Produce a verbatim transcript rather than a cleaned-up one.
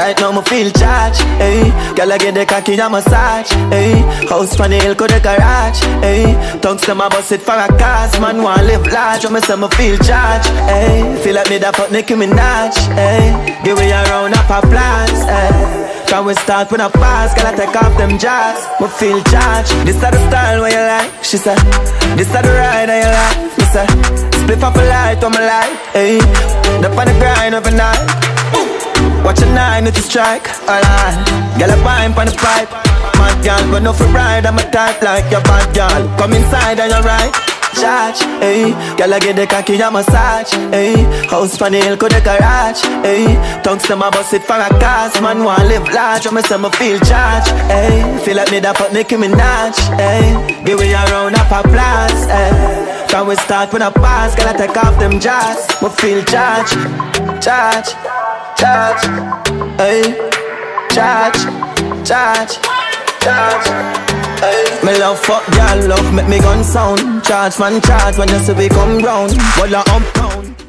right now, me feel charged. Hey, girl, I get the cocky and massage. Hey, house on the hill, go the garage. Hey, tongues to my bus it for a cause. Man, want live large, when me say me feel charged. Hey, feel like me that fuck Nicki Minaj. Hey, give me a round of applause. Hey. Can we start when I pass? Can I take off them jars? We feel charged. This is the style where you like, she said. This is the ride that you like, me say. Split off a light on my light, ayy. Up on the grind every night. Watch a nine with the strike, alright. Girl, a pine on the pipe. Mad girl, but no for ride. I'm a type like your bad girl. Come inside and you're right. Charge, ayy. Girl, I get the cocky and massage, ayy. House on the hill, go the garage, ayy. Tongues to my bus it for a cause. Man, want live large, when me say me feel charged, ayy. Feel like me that fuck Nicki Minaj, ayy. Give me a round of applause, ayy. Can we start when I pass? Girl, I take off them jars. Me feel charged, charge, charge, ayy. Charge, charge, charge. Hey. Me love fuck y'all, love make me gun sound. Charge man charge when you see we come round. Well I uptown.